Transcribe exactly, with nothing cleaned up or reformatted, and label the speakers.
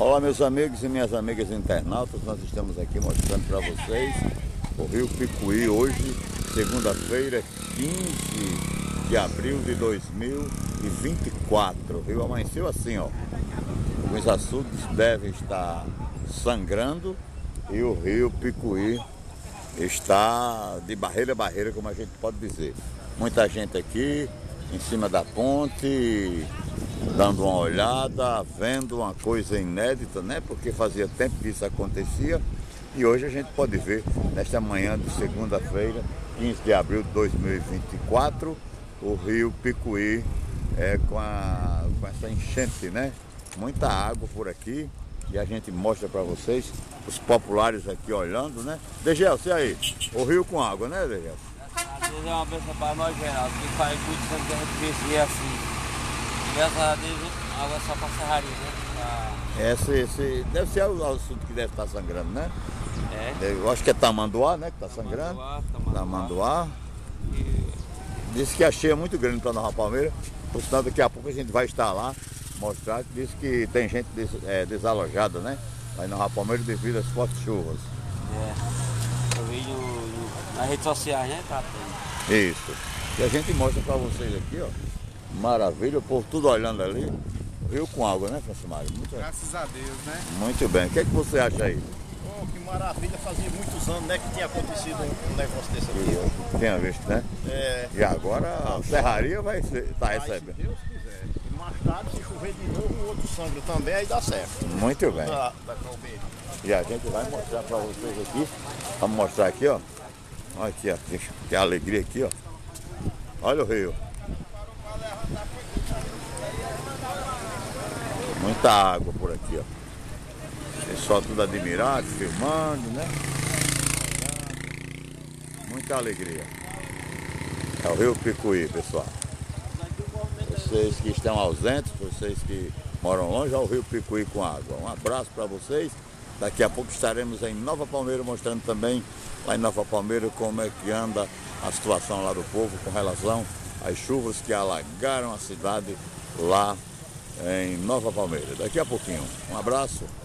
Speaker 1: Olá, meus amigos e minhas amigas internautas, nós estamos aqui mostrando para vocês o Rio Picuí hoje, segunda-feira, quinze de abril de dois mil e vinte e quatro. O rio amanheceu assim, ó. Os açudes devem estar sangrando e o Rio Picuí está de barreira a barreira, como a gente pode dizer. Muita gente aqui em cima da ponte, dando uma olhada, vendo uma coisa inédita, né? Porque fazia tempo que isso acontecia e hoje a gente pode ver, nesta manhã de segunda-feira, quinze de abril de dois mil e vinte e quatro, o Rio Picuí é, com, a, com essa enchente, né? Muita água por aqui e a gente mostra para vocês, os populares aqui olhando, né? Degelson, e aí? O rio com água, né, Degelson?
Speaker 2: Às vezes é uma benção para nós, Geraldo, que faz muito tempo que a gente vê assim. Graças a Deus, a água é só para serraria, né? Pra...
Speaker 1: Esse, esse deve ser o assunto que deve estar sangrando, né?
Speaker 2: É.
Speaker 1: Eu acho que é Tamanduá, né? Que está sangrando.
Speaker 2: Tamanduá.
Speaker 1: Tamanduá.
Speaker 2: E...
Speaker 1: Disse que a cheia é muito grande para Nova Palmeira. Por sinal, daqui a pouco a gente vai estar lá, mostrar. Disse que tem gente des, é, desalojada, né? Lá em Nova Palmeira devido às fortes chuvas.
Speaker 2: É. Eu vi no, no, nas redes sociais, né? Tá tendo.
Speaker 1: Isso. E a gente mostra para vocês aqui, ó. Maravilha, o povo tudo olhando ali. Rio com água, né, Francimário? Muito...
Speaker 3: Graças a Deus, né?
Speaker 1: Muito bem. O que é que você acha aí?
Speaker 3: Oh, que maravilha, fazia muitos anos, né, que tinha acontecido um negócio desse aqui.
Speaker 1: Eu tinha visto, né?
Speaker 3: É.
Speaker 1: E agora a serraria vai estar tá recebendo.
Speaker 3: Se Deus quiser. E mais tarde, se chover de novo, o outro sangue também, aí dá certo.
Speaker 1: Muito bem.
Speaker 3: Da, da Calmeira.
Speaker 1: E a gente vai mostrar para vocês aqui. Vamos mostrar aqui, ó. Olha aqui, ó. Que alegria aqui, ó. Olha o rio. Muita água por aqui, ó. Pessoal tudo admirado, filmando, né? Muita alegria. É o Rio Picuí, pessoal. Vocês que estão ausentes, vocês que moram longe, é o Rio Picuí com água. Um abraço para vocês. Daqui a pouco estaremos em Nova Palmeira, mostrando também lá em Nova Palmeira como é que anda a situação lá do povo com relação às chuvas que alagaram a cidade lá em Nova Palmeira. Daqui a pouquinho. Um abraço.